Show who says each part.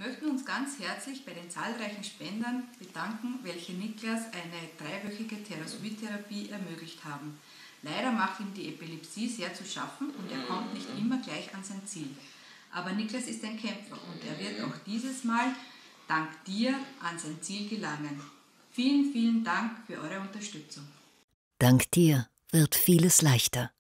Speaker 1: möchten uns ganz herzlich bei den zahlreichen Spendern bedanken, welche Niklas eine 3-wöchige Therapie ermöglicht haben. Leider macht ihm die Epilepsie sehr zu schaffen und er kommt nicht immer gleich an sein Ziel. Aber Niklas ist ein Kämpfer und er wird auch dieses Mal dank dir an sein Ziel gelangen. Vielen, vielen Dank für eure Unterstützung.
Speaker 2: Dank dir wird vieles leichter.